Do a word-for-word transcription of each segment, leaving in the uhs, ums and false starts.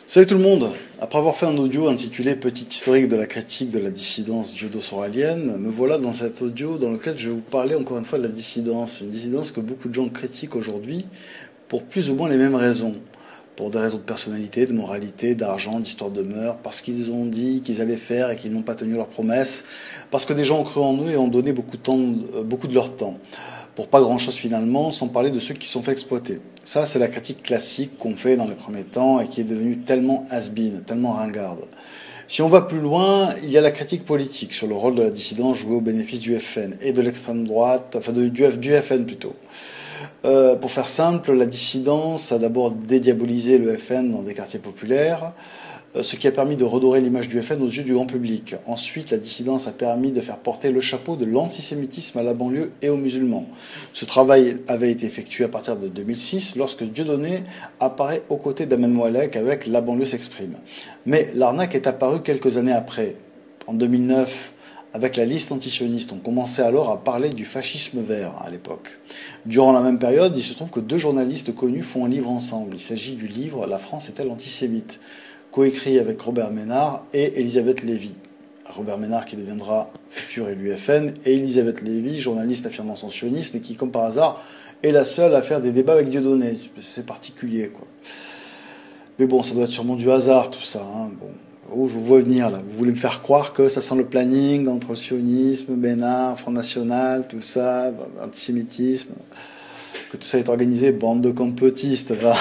Salut tout le monde! Après avoir fait un audio intitulé Petit historique de la critique de la dissidence judo-soralienne, me voilà dans cet audio dans lequel je vais vous parler encore une fois de la dissidence. Une dissidence que beaucoup de gens critiquent aujourd'hui pour plus ou moins les mêmes raisons. Pour des raisons de personnalité, de moralité, d'argent, d'histoire de mœurs, parce qu'ils ont dit qu'ils allaient faire et qu'ils n'ont pas tenu leurs promesses, parce que des gens ont cru en eux et ont donné beaucoup de, temps, beaucoup de leur temps. Pour pas grand-chose finalement, sans parler de ceux qui se sont fait exploiter. Ça, c'est la critique classique qu'on fait dans les premiers temps et qui est devenue tellement has-been, tellement ringarde. Si on va plus loin, il y a la critique politique sur le rôle de la dissidence jouée au bénéfice du F N et de l'extrême droite, enfin de, du, du F N plutôt. Euh, pour faire simple, la dissidence a d'abord dédiabolisé le F N dans des quartiers populaires, euh, ce qui a permis de redorer l'image du F N aux yeux du grand public. Ensuite, la dissidence a permis de faire porter le chapeau de l'antisémitisme à la banlieue et aux musulmans. Ce travail avait été effectué à partir de deux mille six, lorsque Dieudonné apparaît aux côtés d'Amen Moualek avec La banlieue s'exprime. Mais l'arnaque est apparue quelques années après. En deux mille neuf, avec la liste antisioniste, on commençait alors à parler du fascisme vert à l'époque. Durant la même période, il se trouve que deux journalistes connus font un livre ensemble. Il s'agit du livre « La France est-elle antisémite ?», coécrit avec Robert Ménard et Elisabeth Lévy. Robert Ménard qui deviendra futur élu F N, et Elisabeth Lévy, journaliste affirmant son sionisme et qui, comme par hasard, est la seule à faire des débats avec Dieudonné. C'est particulier, quoi. Mais bon, ça doit être sûrement du hasard, tout ça, hein. Bon. Oh, je vous vois venir, là. Vous voulez me faire croire que ça sent le planning entre le sionisme, Bénard, Front National, tout ça, antisémitisme, que tout ça est organisé, bande de complotistes, va.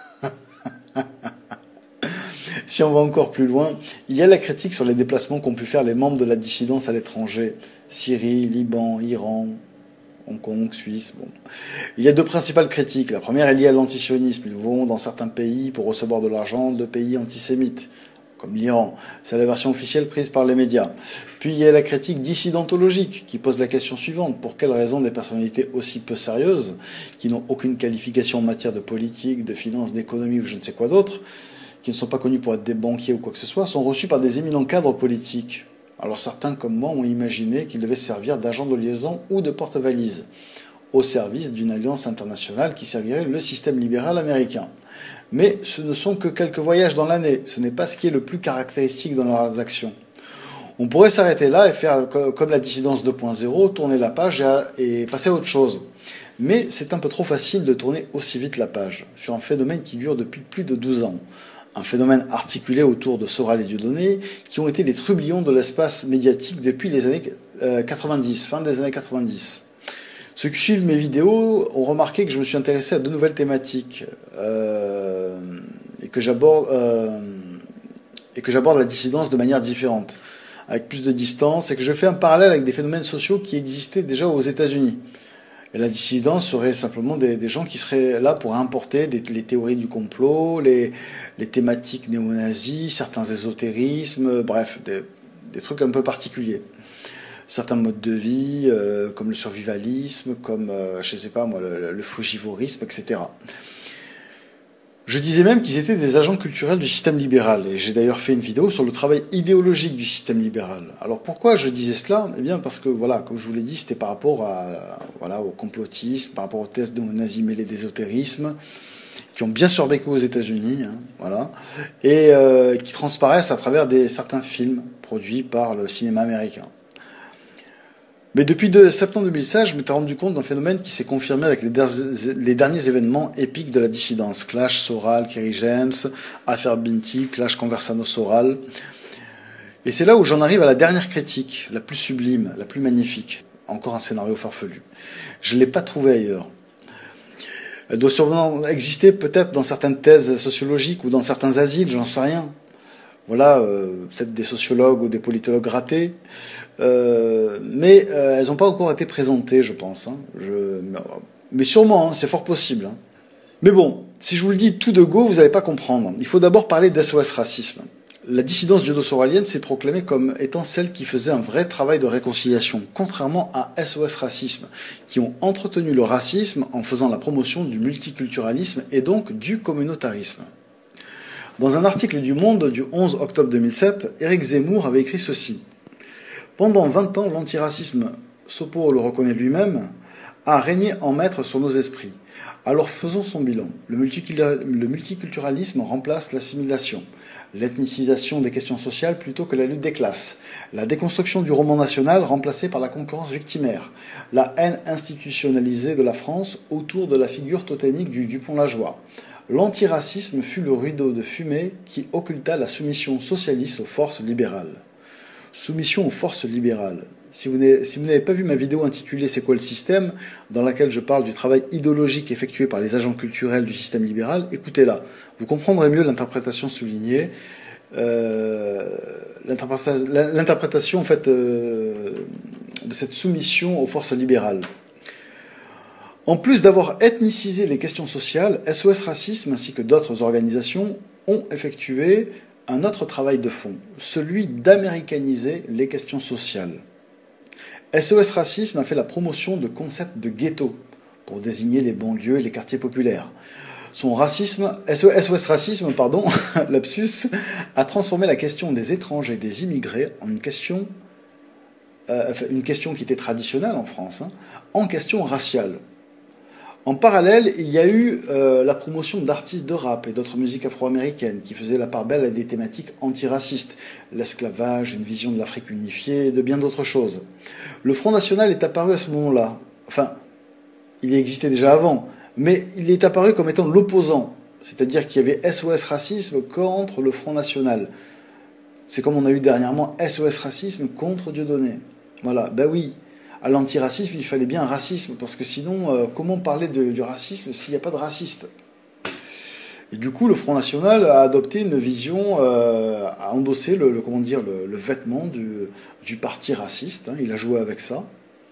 Si on va encore plus loin, il y a la critique sur les déplacements qu'ont pu faire les membres de la dissidence à l'étranger. Syrie, Liban, Iran, Hong Kong, Suisse, bon. Il y a deux principales critiques. La première est liée à l'antisionisme. Ils vont dans certains pays pour recevoir de l'argent de pays antisémites, comme l'Iran. C'est la version officielle prise par les médias. Puis il y a la critique dissidentologique, qui pose la question suivante. Pour quelles raisons des personnalités aussi peu sérieuses, qui n'ont aucune qualification en matière de politique, de finance, d'économie ou je ne sais quoi d'autre, qui ne sont pas connus pour être des banquiers ou quoi que ce soit, sont reçus par des éminents cadres politiques. Alors certains, comme moi, ont imaginé qu'ils devaient servir d'agents de liaison ou de porte-valises, au service d'une alliance internationale qui servirait le système libéral américain. Mais ce ne sont que quelques voyages dans l'année. Ce n'est pas ce qui est le plus caractéristique dans leurs actions. On pourrait s'arrêter là et faire comme la dissidence deux point zéro, tourner la page et passer à autre chose. Mais c'est un peu trop facile de tourner aussi vite la page sur un phénomène qui dure depuis plus de douze ans. Un phénomène articulé autour de Soral et Dieudonné, qui ont été les trublions de l'espace médiatique depuis les années quatre-vingt-dix, fin des années quatre-vingt-dix. Ceux qui suivent mes vidéos ont remarqué que je me suis intéressé à de nouvelles thématiques euh, et que j'aborde euh, et que j'aborde la dissidence de manière différente, avec plus de distance, et que je fais un parallèle avec des phénomènes sociaux qui existaient déjà aux États-Unis. Et la dissidence serait simplement des, des gens qui seraient là pour importer des, les théories du complot, les, les thématiques néo-nazis, certains ésotérismes, bref, des, des trucs un peu particuliers. Certains modes de vie, euh, comme le survivalisme, comme, euh, je sais pas moi, le, le frugivorisme, et cetera. Je disais même qu'ils étaient des agents culturels du système libéral, et j'ai d'ailleurs fait une vidéo sur le travail idéologique du système libéral. Alors pourquoi je disais cela? Eh bien parce que, voilà, comme je vous l'ai dit, c'était par rapport à, voilà, au complotisme, par rapport aux thèses de nazis mêlés d'ésotérisme, qui ont bien survécu aux États-Unis, hein, voilà, et euh, qui transparaissent à travers des, certains films produits par le cinéma américain. Mais depuis de septembre deux mille seize, je m'étais rendu compte d'un phénomène qui s'est confirmé avec les, der les derniers événements épiques de la dissidence. Clash Soral, Kerry James, affaire Binti, Clash Conversano-Soral. Et c'est là où j'en arrive à la dernière critique, la plus sublime, la plus magnifique. Encore un scénario farfelu. Je ne l'ai pas trouvé ailleurs. Elle doit sûrement exister peut-être dans certaines thèses sociologiques ou dans certains asiles, j'en sais rien. Voilà, euh, peut-être des sociologues ou des politologues ratés, euh, mais euh, elles n'ont pas encore été présentées, je pense. Hein. Je, mais sûrement, hein, c'est fort possible. Hein. Mais bon, si je vous le dis tout de go, vous n'allez pas comprendre. Il faut d'abord parler d'S O S Racisme. La dissidence judo-soralienne s'est proclamée comme étant celle qui faisait un vrai travail de réconciliation, contrairement à S O S Racisme, qui ont entretenu le racisme en faisant la promotion du multiculturalisme et donc du communautarisme. Dans un article du Monde du onze octobre deux mille sept, Éric Zemmour avait écrit ceci. Pendant vingt ans, l'antiracisme, Sopo le reconnaît lui-même, a régné en maître sur nos esprits. Alors faisons son bilan. Le multiculturalisme remplace l'assimilation, l'ethnicisation des questions sociales plutôt que la lutte des classes, la déconstruction du roman national remplacée par la concurrence victimaire, la haine institutionnalisée de la France autour de la figure totémique du Dupont-Lajoie. L'antiracisme fut le rideau de fumée qui occulta la soumission socialiste aux forces libérales. Soumission aux forces libérales. Si vous n'avez pas vu ma vidéo intitulée « C'est quoi le système ?», dans laquelle je parle du travail idéologique effectué par les agents culturels du système libéral, écoutez-la. Vous comprendrez mieux l'interprétation soulignée, euh, l'interprétation en fait euh, de cette soumission aux forces libérales. En plus d'avoir ethnicisé les questions sociales, S O S Racisme ainsi que d'autres organisations ont effectué un autre travail de fond, celui d'américaniser les questions sociales. S O S Racisme a fait la promotion de concepts de ghetto pour désigner les banlieues et les quartiers populaires. Son racisme, S O S Racisme, pardon, lapsus, a transformé la question des étrangers et des immigrés en une question, euh, une question qui était traditionnelle en France, hein, en question raciale. En parallèle, il y a eu euh, la promotion d'artistes de rap et d'autres musiques afro-américaines qui faisaient la part belle à des thématiques antiracistes, l'esclavage, une vision de l'Afrique unifiée et de bien d'autres choses. Le Front National est apparu à ce moment-là. Enfin, il existait déjà avant, mais il est apparu comme étant l'opposant. C'est-à-dire qu'il y avait S O S Racisme contre le Front National. C'est comme on a eu dernièrement S O S Racisme contre Dieudonné. Voilà, ben oui. À l'antiracisme, il fallait bien un racisme, parce que sinon, euh, comment parler de, du racisme s'il n'y a pas de raciste? Et du coup, le Front National a adopté une vision, euh, a endossé le, le, comment dire, le, le vêtement du, du parti raciste, hein, il a joué avec ça.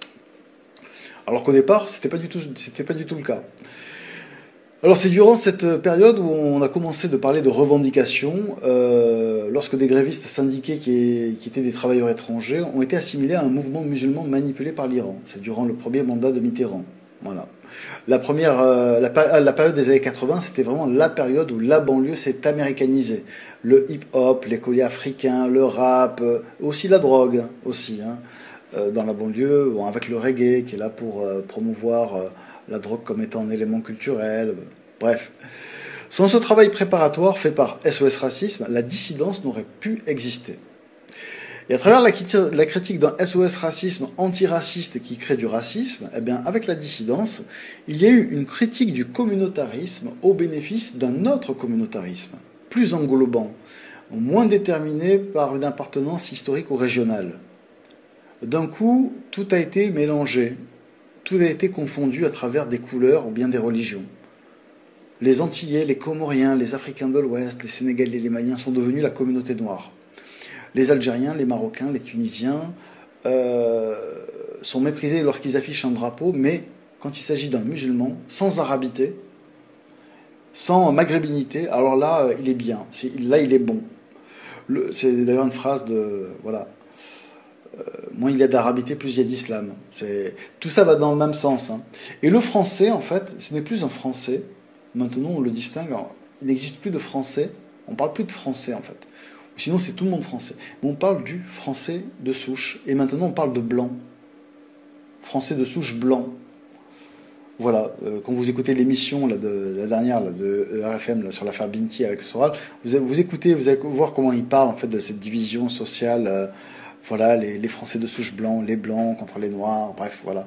Alors qu'au départ, c'était pas du tout, c'était pas du tout le cas. Alors c'est durant cette période où on a commencé de parler de revendications, euh, lorsque des grévistes syndiqués qui, qui étaient des travailleurs étrangers ont été assimilés à un mouvement musulman manipulé par l'Iran. C'est durant le premier mandat de Mitterrand. Voilà. La première, euh, la, la période des années quatre-vingts, c'était vraiment la période où la banlieue s'est américanisée. Le hip-hop, les colliers africains, le rap, euh, aussi la drogue, aussi, hein, euh, dans la banlieue, bon, avec le reggae qui est là pour euh, promouvoir euh, la drogue comme étant un élément culturel, bref. Sans ce travail préparatoire fait par S O S Racisme, la dissidence n'aurait pu exister. Et à travers la, la critique d'un S O S Racisme antiraciste qui crée du racisme, eh bien, avec la dissidence, il y a eu une critique du communautarisme au bénéfice d'un autre communautarisme, plus englobant, moins déterminé par une appartenance historique ou régionale. D'un coup, tout a été mélangé. Tout a été confondu à travers des couleurs ou bien des religions. Les Antillais, les Comoriens, les Africains de l'Ouest, les Sénégalais, les Maliens sont devenus la communauté noire. Les Algériens, les Marocains, les Tunisiens euh, sont méprisés lorsqu'ils affichent un drapeau, mais quand il s'agit d'un musulman, sans arabité, sans maghrébinité, alors là, il est bien. Là, il est bon. C'est d'ailleurs une phrase de... Voilà. Euh, moins il y a d'arabité, plus il y a d'islam. Tout ça va dans le même sens. Hein. Et le français, en fait, ce n'est plus un français. Maintenant, on le distingue. Il n'existe plus de français. On ne parle plus de français, en fait. Sinon, c'est tout le monde français. Mais on parle du français de souche. Et maintenant, on parle de blanc. Français de souche blanc. Voilà. Euh, quand vous écoutez l'émission de la dernière là, de R F M là, sur l'affaire Binti avec Soral, vous, vous écoutez, vous allez voir comment il parle en fait de cette division sociale. Euh, Voilà, les, les Français de souche blanc, les Blancs contre les Noirs, bref, voilà.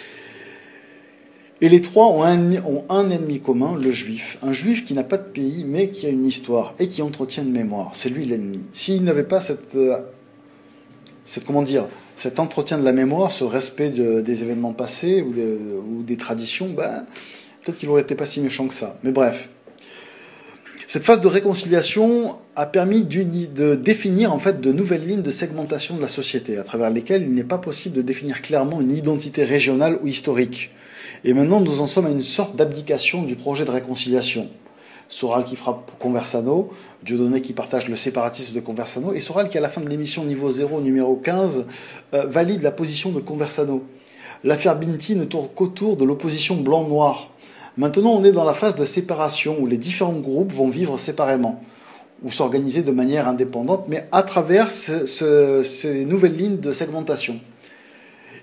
Et les trois ont un, ont un ennemi commun, le Juif. Un Juif qui n'a pas de pays, mais qui a une histoire et qui entretient une mémoire. C'est lui l'ennemi. S'il n'avait pas cette, euh, cette, comment dire, cet entretien de la mémoire, ce respect de, des événements passés ou, de, ou des traditions, ben, peut-être qu'il n'aurait été pas si méchant que ça. Mais bref. Cette phase de réconciliation a permis de définir en fait de nouvelles lignes de segmentation de la société, à travers lesquelles il n'est pas possible de définir clairement une identité régionale ou historique. Et maintenant, nous en sommes à une sorte d'abdication du projet de réconciliation. Soral qui frappe Conversano, Dieudonné qui partage le séparatisme de Conversano, et Soral qui, à la fin de l'émission Niveau zéro, numéro quinze, euh, valide la position de Conversano. L'affaire Binti ne tourne qu'autour de l'opposition blanc-noir. Maintenant, on est dans la phase de séparation où les différents groupes vont vivre séparément ou s'organiser de manière indépendante, mais à travers ce, ce, ces nouvelles lignes de segmentation.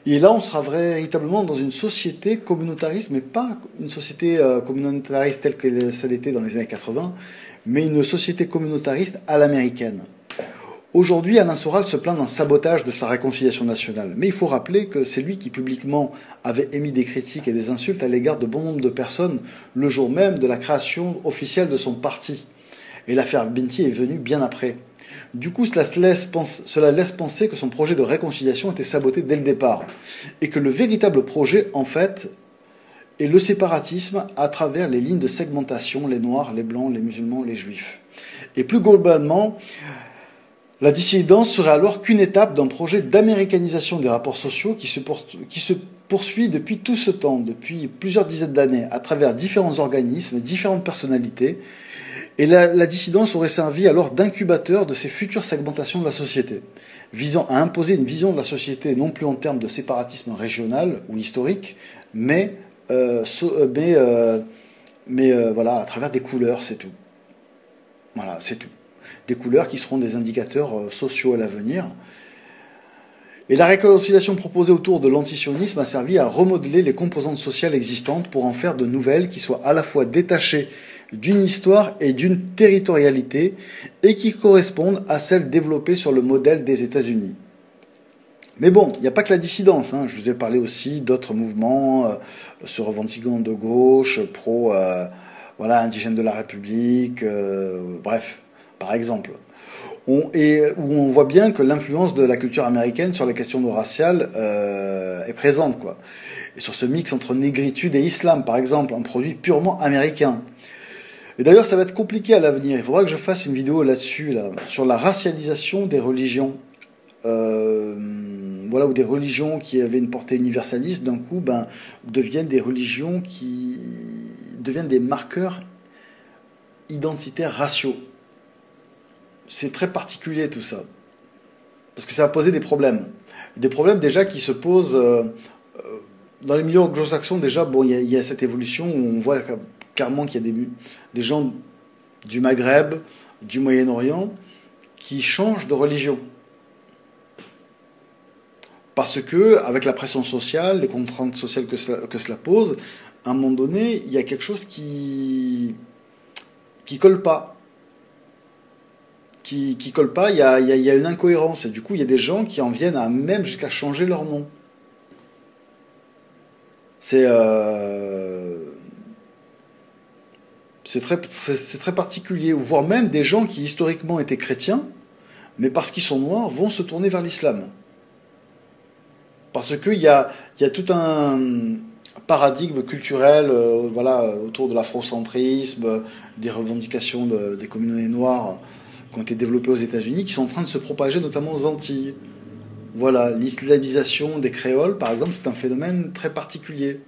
Et là, on sera véritablement dans une société communautariste, mais pas une société euh, communautariste telle que ça l'était dans les années quatre-vingts, mais une société communautariste à l'américaine. Aujourd'hui, Alain Soral se plaint d'un sabotage de sa réconciliation nationale. Mais il faut rappeler que c'est lui qui publiquement avait émis des critiques et des insultes à l'égard de bon nombre de personnes le jour même de la création officielle de son parti. Et l'affaire Binti est venue bien après. Du coup, cela laisse, penser, cela laisse penser que son projet de réconciliation était saboté dès le départ. Et que le véritable projet, en fait, est le séparatisme à travers les lignes de segmentation, les Noirs, les Blancs, les musulmans, les Juifs. Et plus globalement, la dissidence serait alors qu'une étape d'un projet d'américanisation des rapports sociaux qui se, porte, qui se poursuit depuis tout ce temps, depuis plusieurs dizaines d'années, à travers différents organismes, différentes personnalités. Et la, la dissidence aurait servi alors d'incubateur de ces futures segmentations de la société, visant à imposer une vision de la société non plus en termes de séparatisme régional ou historique, mais, euh, so, mais, euh, mais euh, voilà, à travers des couleurs, c'est tout. Voilà, c'est tout. Des couleurs qui seront des indicateurs sociaux à l'avenir. Et la réconciliation proposée autour de l'antisionisme a servi à remodeler les composantes sociales existantes pour en faire de nouvelles qui soient à la fois détachées d'une histoire et d'une territorialité et qui correspondent à celles développées sur le modèle des États-Unis. Mais bon, il n'y a pas que la dissidence. Hein. Je vous ai parlé aussi d'autres mouvements euh, se revendiquant de gauche, pro, euh, voilà, indigènes de la République, euh, bref. Par exemple, on, et où on voit bien que l'influence de la culture américaine sur les questions raciales euh, est présente, quoi. Et sur ce mix entre négritude et islam, par exemple, un produit purement américain. Et d'ailleurs, ça va être compliqué à l'avenir. Il faudra que je fasse une vidéo là-dessus, là, sur la racialisation des religions. Euh, voilà, où des religions qui avaient une portée universaliste, d'un coup, ben, deviennent des religions qui deviennent des marqueurs identitaires raciaux. C'est très particulier tout ça, parce que ça va poser des problèmes. Des problèmes déjà qui se posent euh, dans les milieux anglo-saxons. Déjà, bon, il y, y a cette évolution où on voit clairement qu'il y a des, des gens du Maghreb, du Moyen-Orient, qui changent de religion. Parce que, avec la pression sociale, les contraintes sociales que cela, que cela pose, à un moment donné, il y a quelque chose qui qui colle pas. qui qui colle pas, il y a, il y a, il y a une incohérence. Et du coup, il y a des gens qui en viennent à même jusqu'à changer leur nom. C'est euh, c'est très, c'est, c'est très particulier. Voire même des gens qui historiquement étaient chrétiens, mais parce qu'ils sont noirs, vont se tourner vers l'islam. Parce qu'il y a, il y a tout un paradigme culturel euh, voilà, autour de l'afrocentrisme, des revendications de, des communautés noires qui ont été développées aux États-Unis, qui sont en train de se propager notamment aux Antilles. Voilà, l'islamisation des créoles, par exemple, c'est un phénomène très particulier.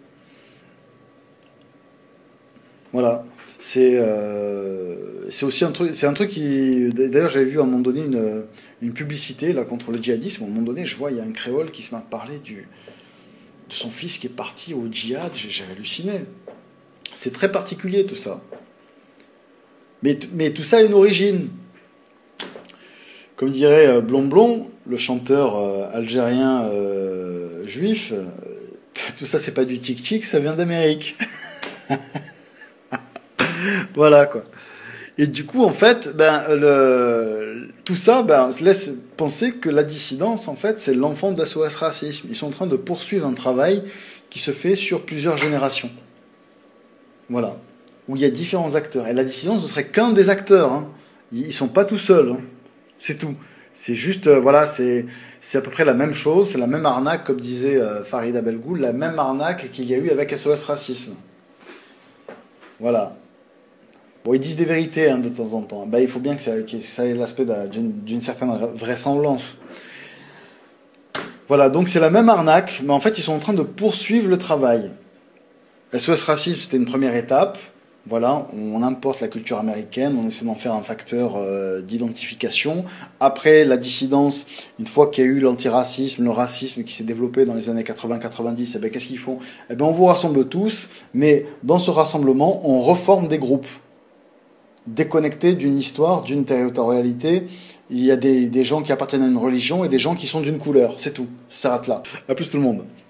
Voilà, c'est euh, c'est aussi un truc, c'est un truc qui, d'ailleurs, j'avais vu à un moment donné une, une publicité là contre le djihadisme. À un moment donné, je vois il y a un créole qui se met à parler du de son fils qui est parti au djihad. J'ai, j'ai halluciné. C'est très particulier tout ça. Mais mais tout ça a une origine. Comme dirait euh, Blond Blond, le chanteur euh, algérien euh, juif, euh, tout ça c'est pas du tic-tic, ça vient d'Amérique. Voilà quoi. Et du coup, en fait, ben, le, tout ça ben, laisse penser que la dissidence, en fait, c'est l'enfant de l'S O S Racisme. Ils sont en train de poursuivre un travail qui se fait sur plusieurs générations. Voilà. Où il y a différents acteurs. Et la dissidence ne serait qu'un des acteurs. Hein. Ils ne sont pas tout seuls. Hein. C'est tout. C'est juste, euh, voilà, c'est, c'est à peu près la même chose. C'est la même arnaque, comme disait euh, Farida Belgoul, la même arnaque qu'il y a eu avec S O S Racisme. Voilà. Bon, ils disent des vérités hein, de temps en temps. Ben, il faut bien que ça, que ça ait l'aspect d'une, d'une certaine vraisemblance. Voilà, donc c'est la même arnaque, mais en fait, ils sont en train de poursuivre le travail. S O S Racisme, c'était une première étape. Voilà, on importe la culture américaine, on essaie d'en faire un facteur euh, d'identification. Après, la dissidence, une fois qu'il y a eu l'antiracisme, le racisme qui s'est développé dans les années quatre-vingts quatre-vingt-dix, eh ben, qu'est-ce qu'ils font ? Eh ben, on vous rassemble tous, mais dans ce rassemblement, on reforme des groupes déconnectés d'une histoire, d'une territorialité Il y a des, des gens qui appartiennent à une religion et des gens qui sont d'une couleur. C'est tout. Ça s'arrête là. À plus tout le monde.